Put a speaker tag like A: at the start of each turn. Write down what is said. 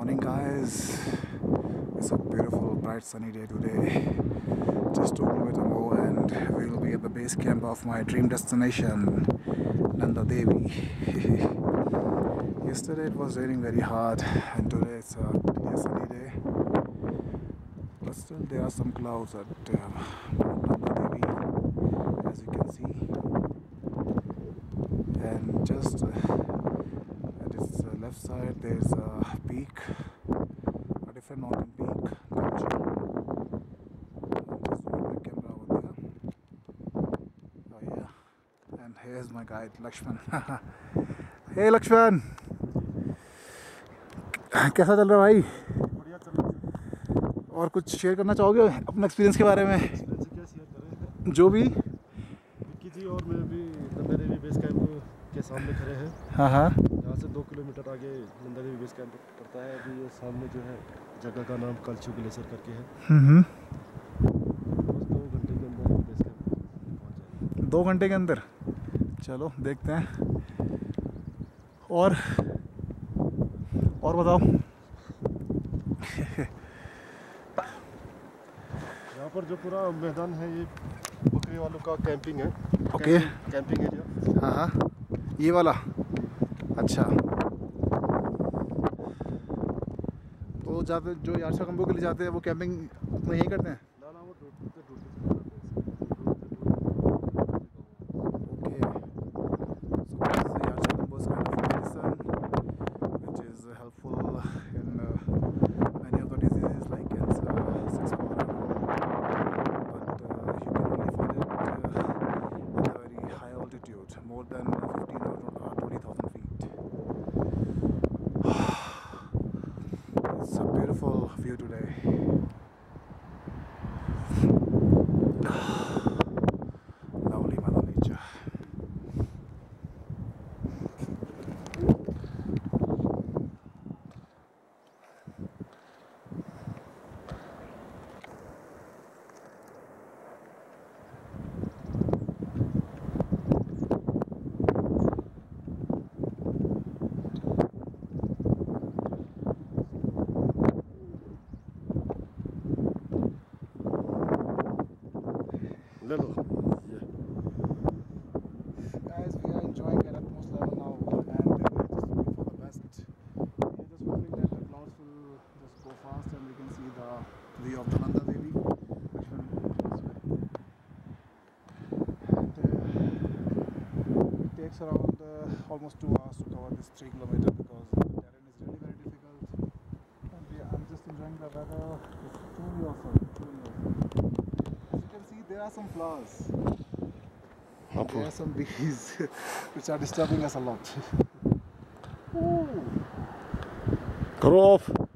A: Morning guys, it's a beautiful bright sunny day today. Just 2 kilometers more and we will be at the base camp of my dream destination, Nanda Devi. Yesterday it was raining very hard and today it's a clear sunny day, but still there are some clouds at Nanda Devi, as you can see. And just at its left side there is a peak, a different mountain peak, Kalchu. Just moving my camera over there. Oh yeah, and here's my guide Lakshman. Hey Lakshman, कैसा चल रहा है भाई?
B: बढ़िया चल रहा है।
A: और कुछ शेयर करना चाहोगे अपने एक्सपीरियंस के बारे में?
B: एक्सपीरियंस क्या शेयर करें?
A: जो भी।
B: विक्की जी और मैं भी नंदा देवी बेस कैंप के सामने खड़े हैं।
A: हाँ हाँ।
B: यहाँ से 2 किलोमीटर आगे नंदा देवी बेस कैंप पड़ता है। अभी ये सामने जो है जगह का नाम कल्चू ग्लेशियर करके है। बस 2 घंटे के अंदर बेस कैंप पहुँच जाएंगे।
A: 2 घंटे के अंदर? चलो देखते हैं। और बताओ।
B: यहाँ पर जो पूरा मैदान है ये बकरी वालों का कैंपिंग है।
A: ओके।
B: Camping area.
A: हाँ हाँ, ये वाला। अच्छा, तो जाते जो यार कंबो के लिए जाते हैं वो कैंपिंग अपना यहीं करते हैं?
B: ना वो ढूंढते
A: helpful in many of the diseases like cancer, sex but you can only find it at a very high altitude, more than 15 or 20,000 feet. It's a beautiful view today. Lovely Mother Nature. Guys, we are enjoying at utmost level now and we are just looking for the best. We are just hoping that the clouds will just go fast and we can see the view of the Nanda Devi. And it takes around almost 2 hours to cover this 3 kilometers because the terrain is really very difficult. And I'm just enjoying the weather. It's truly awesome. As you can see, there are some flowers. There are some bees which are disturbing us a lot.
B: Grow off.